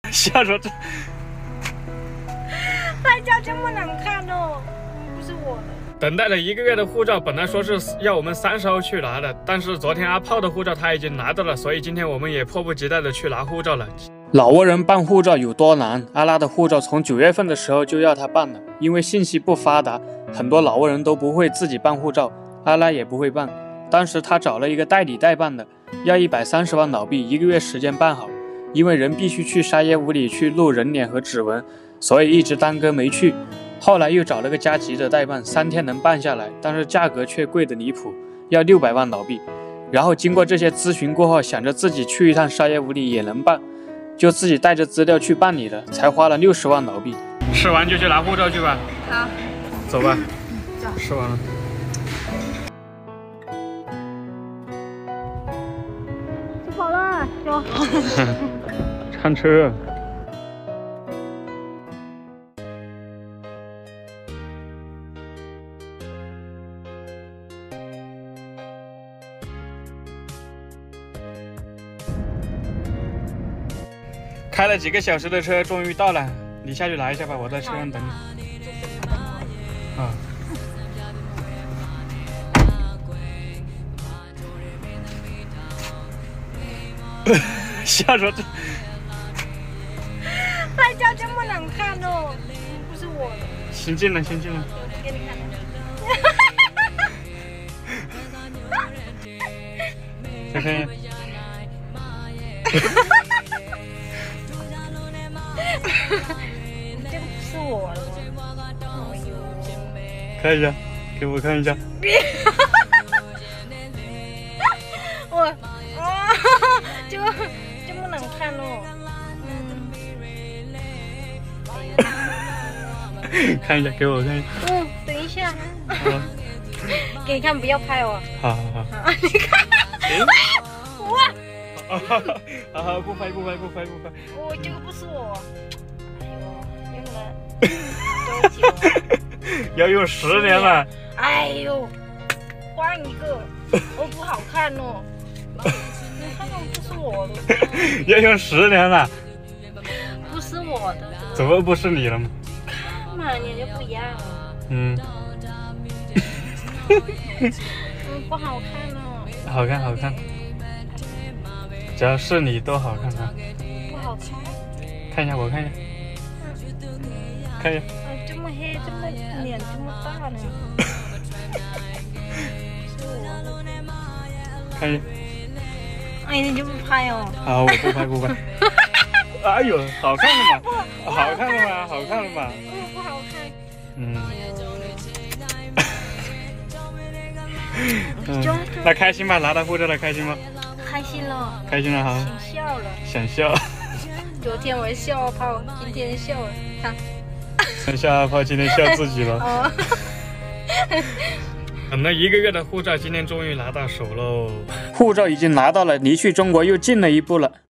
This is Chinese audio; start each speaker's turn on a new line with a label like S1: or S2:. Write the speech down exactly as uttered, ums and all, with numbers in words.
S1: 笑说这
S2: 拍照这么难看哦，不是我的。
S1: 等待了一个月的护照，本来说是要我们三十号去拿的，但是昨天阿炮的护照他已经拿到了，所以今天我们也迫不及待的去拿护照了。老挝人办护照有多难？阿拉的护照从九月份的时候就要他办了，因为信息不发达，很多老挝人都不会自己办护照，阿拉也不会办。当时他找了一个代理代办的，要一百三十万老币，一个月时间办好。因为人必须去沙耶乌里去录人脸和指纹，所以一直耽搁没去。后来又找了个加急的代办，三天能办下来，但是价格却贵得离谱，要六百万老币。然后经过这些咨询过后，想着自己去一趟沙耶乌里也能办，就自己带着资料去办理了，才花了六十万老币。吃完就去拿护照去吧。
S2: 好，
S1: 走吧。
S2: 走。
S1: 吃完了。
S2: 吃饱了，走。
S1: 上车。开了几个小时的车，终于到了。你下去拿一下吧，我在车上等你。啊。笑说这。
S2: 拍照这么难看哦，不是我的。
S1: 行进了，行进了。
S2: 给你看。
S1: 再看一眼。
S2: 这个不是我的。哎呦。
S1: 看一下，给我看一下。
S2: 我啊，这个这么难看哦。
S1: 看一下，给我看一下。
S2: 嗯，等一下。给你看，不要拍我。
S1: 好好好。
S2: 啊，你看。我。
S1: 好好，不拍不拍不拍不拍。
S2: 我这个不是我。哎呦，用了多久啊？
S1: 要用十年了。
S2: 哎呦，换一个，我不好看哦。你看看，不是我的。
S1: 要用十年了。
S2: 不是我的。
S1: 怎么不是你了吗？
S2: 看嘛，你就不一样了。
S1: 嗯。
S2: 嗯，不好看哦。
S1: 好看好看，只要是你都好看啊。
S2: 不好看。
S1: 看一下，我看一下。看一下。
S2: 哎，这么黑，这么脸这么大呢。
S1: 看一下。
S2: 哎，你就不拍哦。
S1: 好，我不拍不拍。哎呦，好看了嘛？好看了吗？好看了嘛？
S2: 嗯，不好看。
S1: 嗯。
S2: 嗯，
S1: 那开心吧？拿到护照了，开心吗？
S2: 开心了。
S1: 开心了哈。
S2: 想笑了。
S1: 想笑。
S2: 昨天我笑阿炮，今天笑了，看。
S1: 想笑阿炮，今天笑自己了。
S2: 哦。
S1: 等了一个月的护照，今天终于拿到手喽！护照已经拿到了，离去中国又近了一步了。